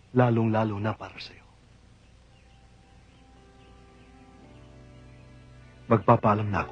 lalong-lalo na para sa'yo. Magpapaalam na ako.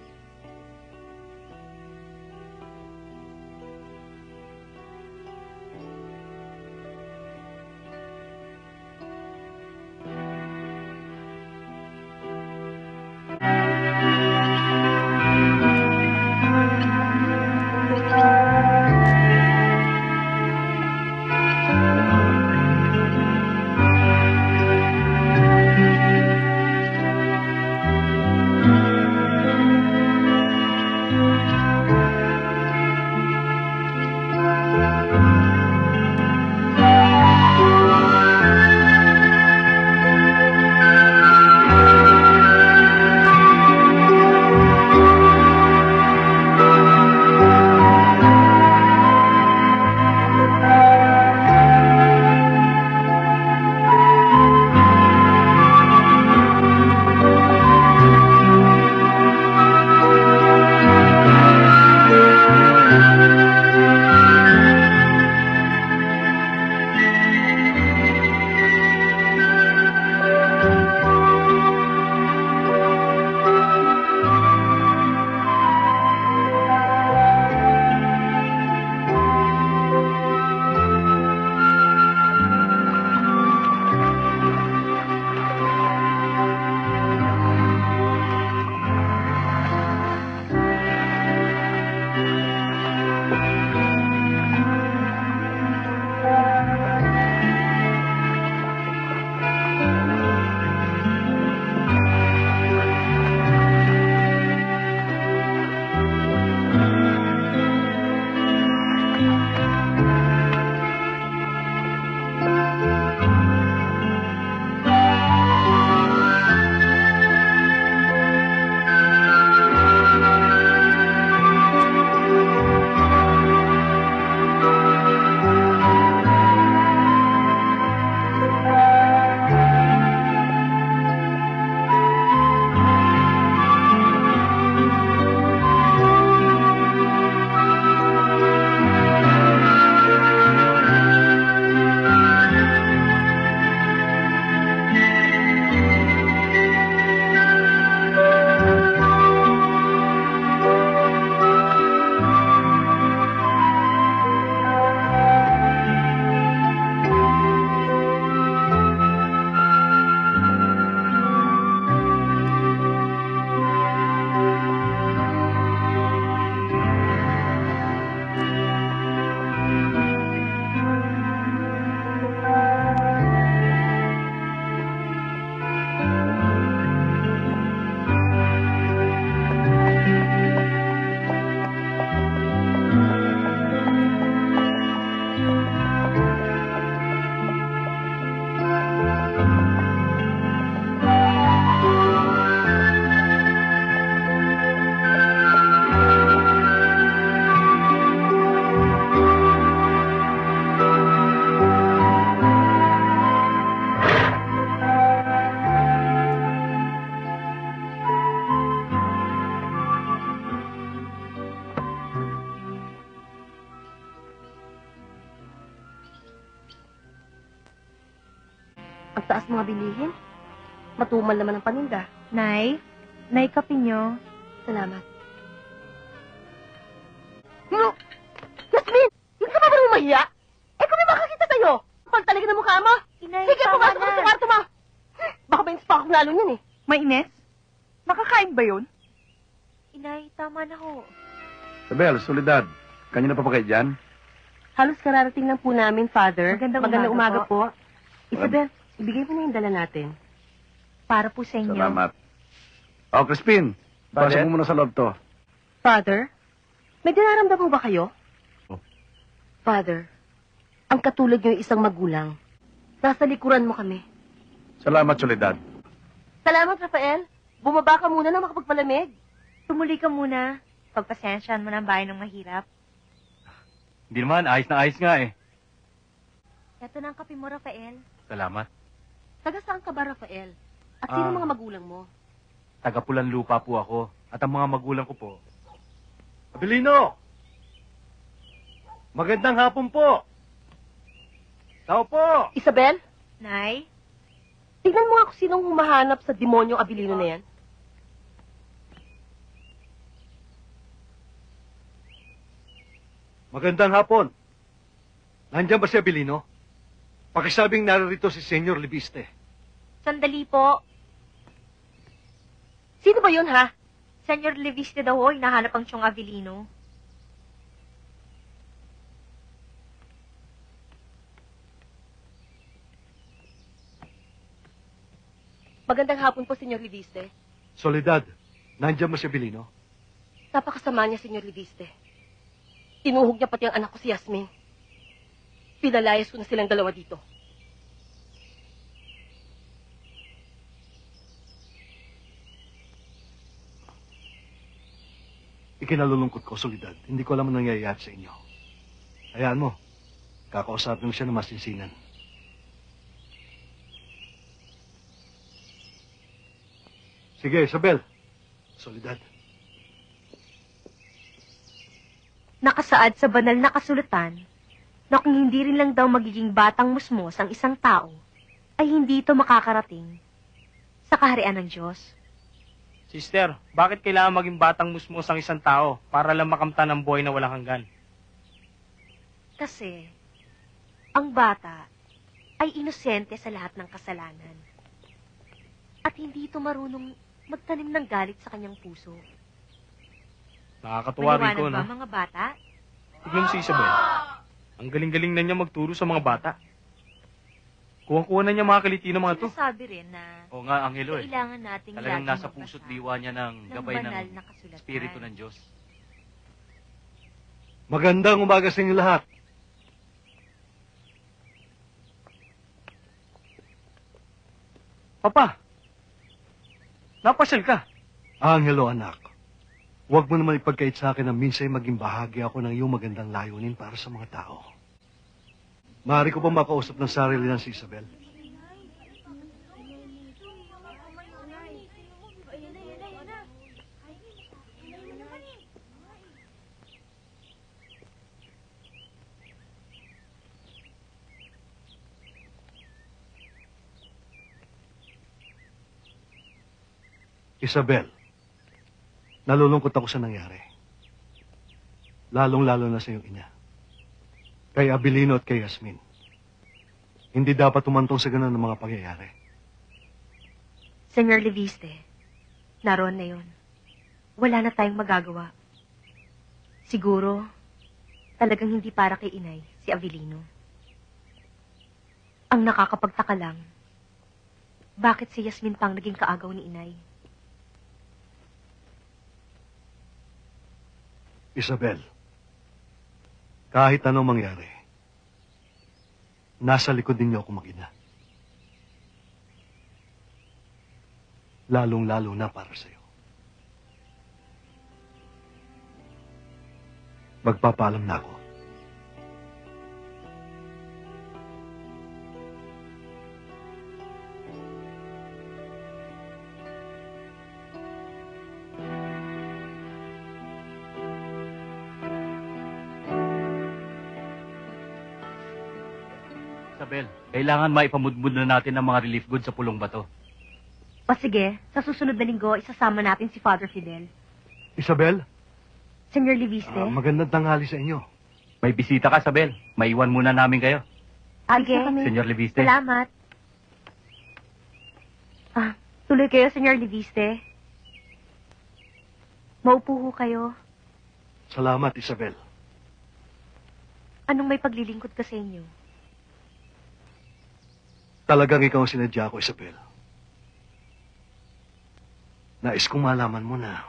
Ang taas mga bilihin. Matumal naman ang paninda. Nay, kape nyo. Salamat. No! Yasmin! Hindi ka ba marunong mahiya? Eh kung may makakita sa'yo, pagtaligin ng mukha mo. Inay, sige, tama pumasok na. ka sa kwarto mo. Baka may pa akong lalo niyan eh. May Ines? Nakakain ba yun? Inay, tama na ho. Isabel, Soledad, kanina pa kayo dyan? Halos kararating lang po namin, Father. Magandang umaga po. Isabel, ibigay mo na yung dala natin. Para po sa inyo. Salamat. Oh, Crispin, pasok mo muna sa loob to. Father, may dinaramdam mo ba kayo? Oh. Father, ang katulad niyo isang magulang. Nasa likuran mo kami. Salamat, Soledad. Salamat, Rafael. Bumaba ka muna na makapagpalamig. Tumuli ka muna. Pagpasensyaan mo ng bahay ng mahirap. Hindi naman, ayos na ayos nga eh. Ito na ang kape mo, Rafael. Salamat. Taga saan ka ba, Rafael? At sino mga magulang mo? Taga-Pulan Lupa po ako. At ang mga magulang ko po. Abilino! Magandang hapon po! Tao po! Isabel, Nay? tignan mo nga kung sinong humahanap sa demonyong Abilino na yan. Magandang hapon. Nandiyan ba si Abilino? Pakisabing naririto si Senyor Libiste. Sandali po. Sino ba yun, ha? Senyor Leviste daw ho, hinahanap ang Chong Avelino. Magandang hapon po, Senyor Liviste. Soledad, nandiyan ba si Abilino? Napakasama niya, Senyor Liviste. Tinuhog niya pati ang anak ko si Yasmin. Pinalayas ko na silang dalawa dito. Ikinalulungkot ko, Soledad. Hindi ko alam ang nangyayari sa inyo. Hayaan mo. Kakausapin mo siya ng masinsinan. Sige, Isabel. Soledad. Nakasaad sa banal na kasulatan na kung hindi rin lang daw magiging batang musmos ang isang tao, ay hindi ito makakarating sa kaharian ng Diyos. Sister, bakit kailangan maging batang musmos ang isang tao para lang makamtan ang buhay na walang hanggan? Kasi, ang bata ay inosente sa lahat ng kasalanan. At hindi ito marunong magtanim ng galit sa kanyang puso. Nakakatuwa rin ko, Maliwanag no? ba, mga bata? Tignan mo si Isabel. Ang galing-galing na niya magturo sa mga bata. Kuha-kuha na niya mga kiliti ng mga to. Sinasabi rin na Oo nga, Angelo eh. kailangan nating Talagang laging nasa magbasa puso't diwa niya ng gabay banal ng na kasulatan. Espiritu ng Diyos. Magandang umaga sa inyo lahat. Papa, napasyal ka. Angelo, anak. Huwag mo naman ipagkait sa akin na minsan maging bahagi ako ng iyong magandang layunin para sa mga tao. Maaari ko ba makausap ng sarili ng si Isabel? Isabel, nalulungkot ako sa nangyari. Lalong-lalo na sa iyong ina. Kay Abilino at kay Yasmin. Hindi dapat tumantong sa ganun ng mga pangyayari. Senyor Leviste, naroon na yun. Wala na tayong magagawa. Siguro, talagang hindi para kay inay, si Avelino. Ang nakakapagtaka lang, bakit si Yasmin pang naging kaagaw ni inay? Isabel, kahit anong mangyari, nasa likod ninyo ako mag-ina. Lalong-lalo na para sa'yo. Magpapaalam na ako. Isabel, kailangan maipamudmud na natin ang mga relief goods sa pulong bato. O sige, sa susunod na linggo, isasama natin si Father Fidel. Isabel, Senyor Leviste, magandang tanghali sa inyo. May bisita ka, Isabel. Maiwan muna namin kayo. Age, Senyor Leviste. salamat. Tuloy kayo, Senyor Leviste. Maupo ho kayo. Salamat, Isabel. Anong may paglilingkod ka sa inyo? Talagang ikaw ang sinadya ko, Isabel. Nais kong malaman mo na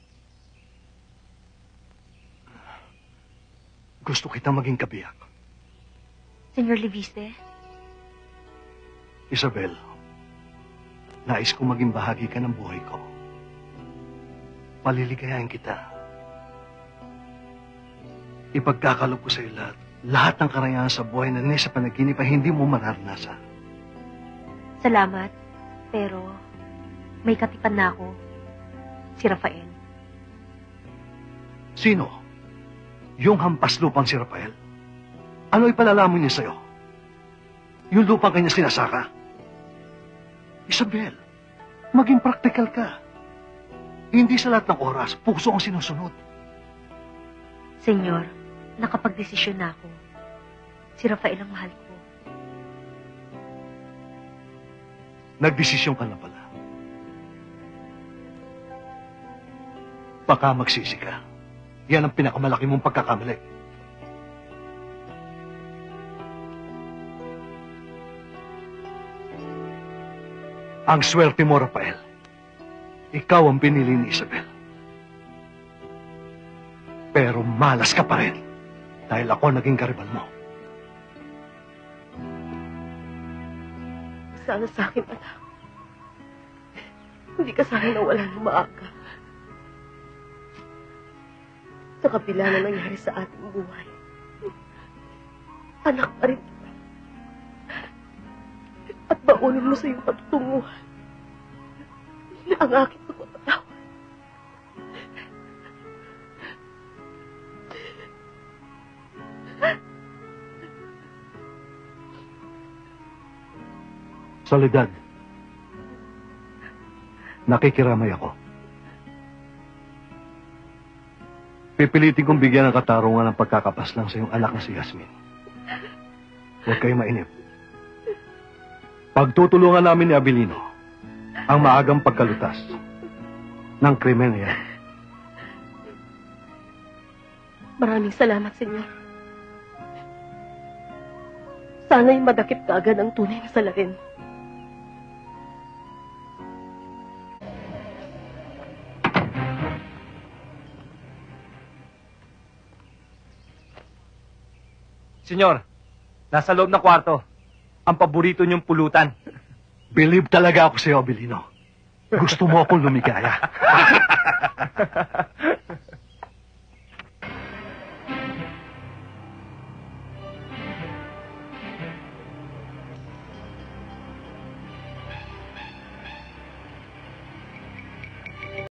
gusto kita maging kabiyak. Senyor Leviste, Isabel, nais kong maging bahagi ka ng buhay ko. Paliligayahin kita. Ipagkakalob ko sa iyo lahat ng karayangan sa buhay na sa panaginip ay hindi mo mararanasan. salamat. Pero, may katipan na ako. Si Rafael. Sino? Yung hampas lupang si Rafael? Ano ipalalaman niya sa'yo? Yung lupa kanya sinasaka. Isabel, maging practical ka. Hindi sa lahat ng oras, puso ang sinusunod. Senyor, nakapagdesisyon na ako. Si Rafael ang mahal ko. Nagdesisyon ka na pala. Baka magsisi ka. Yan ang pinakamalaki mong pagkakamali. Ang swerte mo, Rafael. Ikaw ang pinili ni Isabel. Pero malas ka pa rin dahil ako naging karibal mo. Sana sa akin, anak. Hindi ka sana nawalan ng maaga. Sa kabila na nangyari sa ating buhay. Anak pa rin kita. At baunin mo sa iyong patutunguhan ang aking pagpapatawad. Soledad, nakikiramay ako. Pipilitin kong bigyan ng katarungan ng pagkakapaslang sa iyong anak na si Yasmin. Huwag kayo mainip. Pagtutulungan namin ni Abilino ang maagang pagkalutas ng krimen na yan. Maraming salamat, Senyor. Sana'y madakip ka agad ang tunay na salarin. Senyor, nasa loob ng kwarto. Ang paborito niyong pulutan. Believe talaga ako sa iyo, Abilino. Gusto mo akong lumigaya.